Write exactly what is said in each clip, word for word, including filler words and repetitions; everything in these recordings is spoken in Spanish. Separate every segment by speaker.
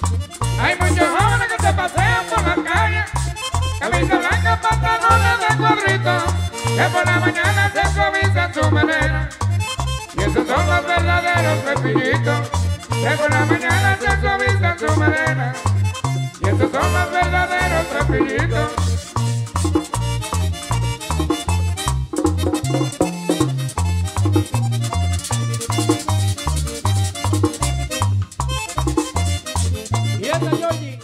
Speaker 1: Hay muchos jóvenes que se pasean por las calles, camisa blanca, pantalones de cuadrito, que por la mañana se suavizan su melena. Y esos son los verdaderos pepillitos, que por la mañana se suavizan su melena. Y esos son los verdaderos pepillitos.
Speaker 2: Y esta Georgie.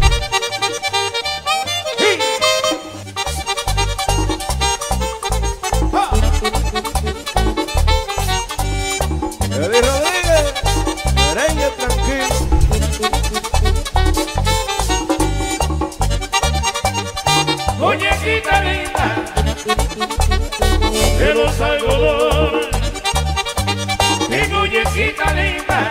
Speaker 3: Eddie Rodríguez, merengue tranquilo.
Speaker 1: Muñequita linda de los algodones, mi muñequita linda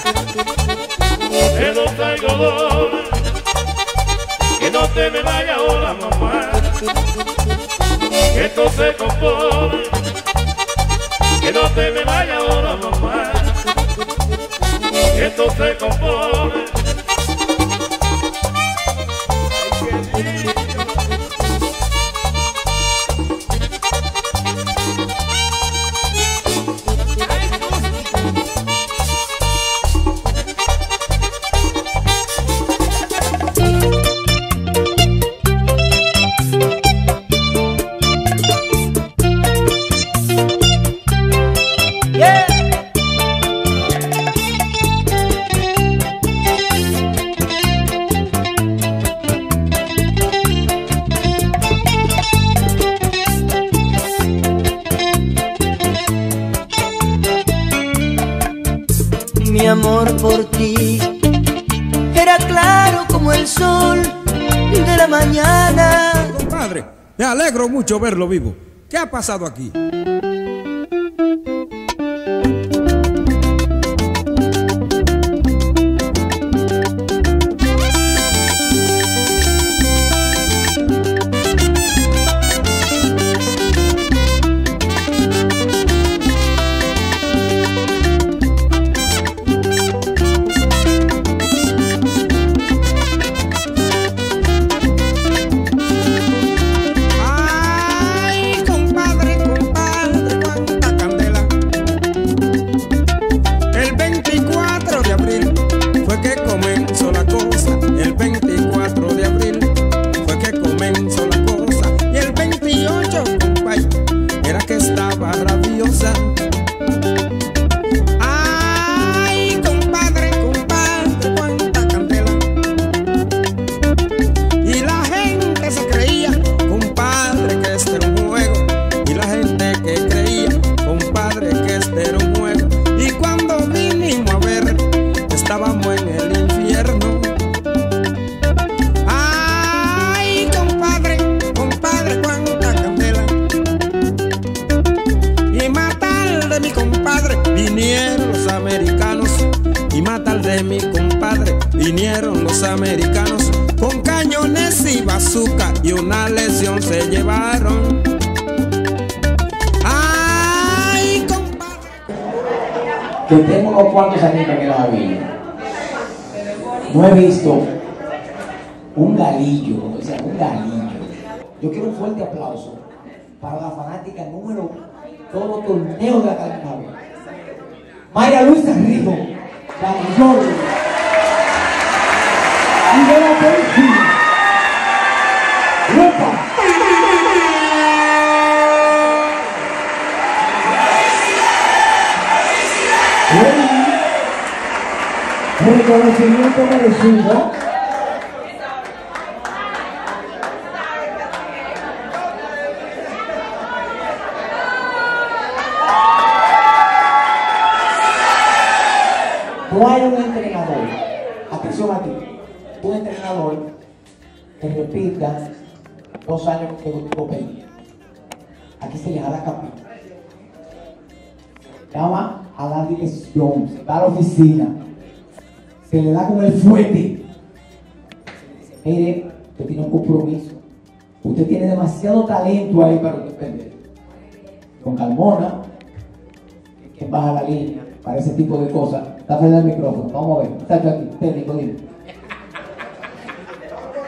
Speaker 1: de los algodones, que no te me vaya ahora, mamá, que esto se compone, que no te me vaya ahora, mamá, que esto se compone.
Speaker 4: Mi amor por ti era claro como el sol de la mañana.
Speaker 5: Compadre, me alegro mucho verlo vivo. ¿Qué ha pasado aquí? Vinieron los americanos y matar de mi compadre. Vinieron los americanos con cañones y bazooka y una lesión se llevaron. Ay, compadre.
Speaker 6: Que tengo unos cuantos años que en la vida. No he visto un galillo, o sea, un galillo. Yo quiero un fuerte aplauso para la fanática número todos los torneos de la Carnaval. Mayra Luisa Rijo, la mayor, y de la policía, ¡Lupa! El reconocimiento merecido. No hay un entrenador, atención a ti, un entrenador que repita dos años que tipo P. Aquí se le da la capilla. Llama a la dirección, va a la oficina, se le da con el fuete. Mire, usted tiene un compromiso. Usted tiene demasiado talento ahí para usted perder. Con Carmona, que baja la línea para ese tipo de cosas. Está frente al micrófono, vamos a ver, muchacho aquí, técnico, dime.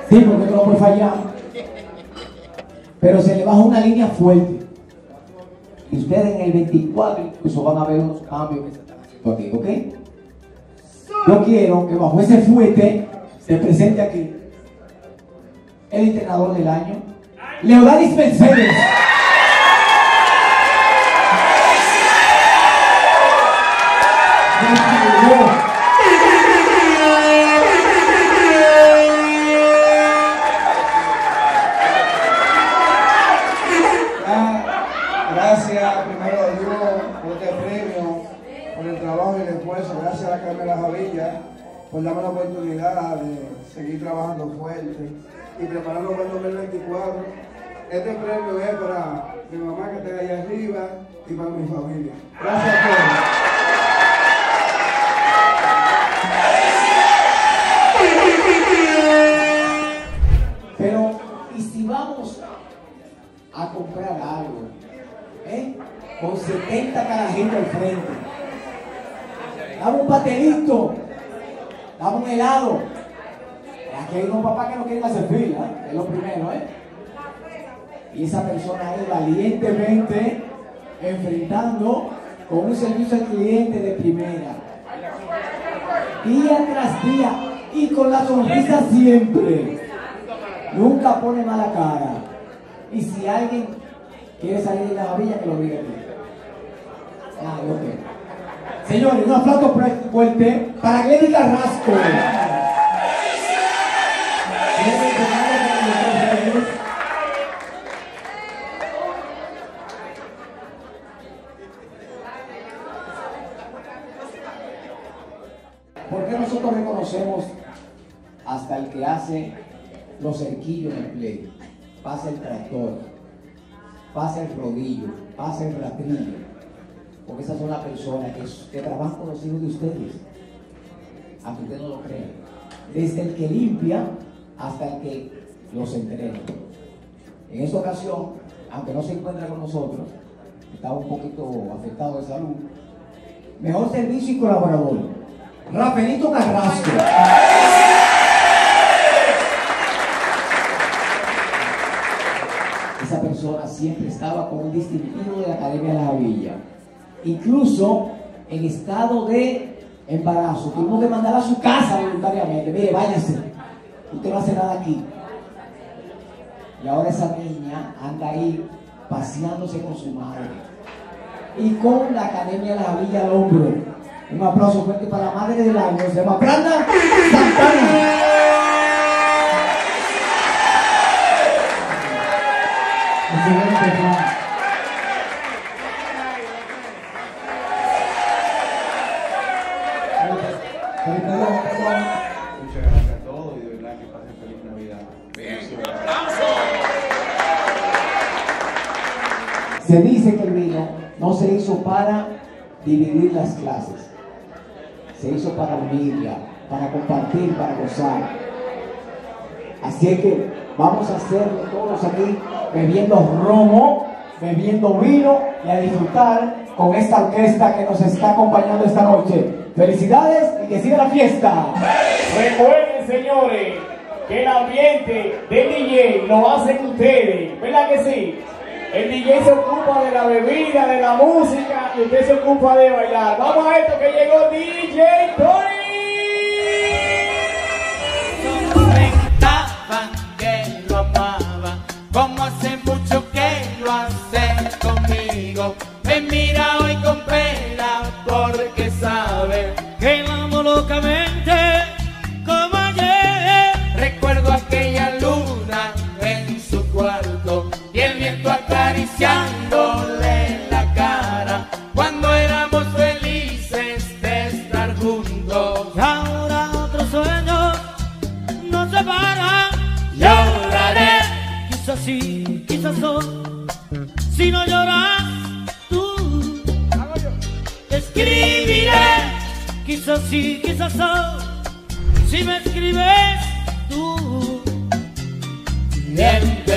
Speaker 6: Sí, porque no puede fallar. Pero se le baja una línea fuerte. Y ustedes en el veinticuatro incluso van a ver unos cambios que se están haciendo aquí, ¿ok? Yo quiero que bajo ese fuete se presente aquí el entrenador del año, Leodalis Mercedes.
Speaker 3: Gracias primero a Dios por este premio, por el trabajo y el esfuerzo. Gracias a la Carmela Javilla por darme la oportunidad de seguir trabajando fuerte y preparando para el dos mil veinticuatro. Este premio es para mi mamá que está allá arriba y para mi familia. Gracias a todos.
Speaker 6: Pero, ¿y si vamos a comprar algo? ¿Eh? Con setenta carajitos al frente. Dame un pastelito. Dame un helado. Aquí hay unos papás que no quieren hacer fila, ¿eh? Es lo primero, ¿eh? Y esa persona ahí valientemente enfrentando con un servicio al cliente de primera. Día tras día y con la sonrisa siempre. Nunca pone mala cara. Y si alguien quiere salir de la Javilla, que lo diga aquí. Ah, ok. Señores, un aplauso fuerte para Glenny Carrasco. ¿Por qué nosotros reconocemos hasta el que hace los cerquillos en el play? Pasa el tractor, pasa el rodillo, pasa el rastrillo, porque esas son las personas que, que trabajan con los hijos de ustedes, aunque ustedes no lo crean, desde el que limpia hasta el que los entrena. En esta ocasión, aunque no se encuentra con nosotros, estaba un poquito afectado de salud, mejor servicio y colaborador, Rafaelito Carrasco. Esa persona siempre estaba con un distintivo de la Academia de la Javilla. Incluso en estado de embarazo, tuvimos que mandar a su casa voluntariamente. Mire, váyase, usted no hace nada aquí. Y ahora esa niña anda ahí paseándose con su madre y con la Academia de la Javilla al hombro. Un aplauso fuerte para la madre del año, se llama Branda Santana.
Speaker 3: Muchas gracias a todos y de verdad que pasen feliz Navidad.
Speaker 6: Se dice que el vino no se hizo para dividir las clases, se hizo para unirla, para compartir, para gozar. Así es que vamos a hacerlo todos aquí, bebiendo romo, bebiendo vino y a disfrutar con esta orquesta que nos está acompañando esta noche. Felicidades y que siga la fiesta.
Speaker 2: Recuerden, señores, que el ambiente del D J lo hacen ustedes, ¿verdad que sí? El D J se ocupa de la bebida, de la música y usted se ocupa de bailar. Vamos a esto que llegó D J Tony.
Speaker 7: Comentaban que lo amaba, como hace mucho que lo hace conmigo. Me mira hoy con pena porque sabe que lo amo locamente como ayer. Recuerdo aquella luna en su cuarto y el viento acariciándole la cara cuando éramos felices de estar juntos. Y ahora otros sueños nos separan. Lloraré, quizás sí, quizás no. Si no lloras tú, escribiré, quizás sí, quizás no. Si me escribes tú, bien.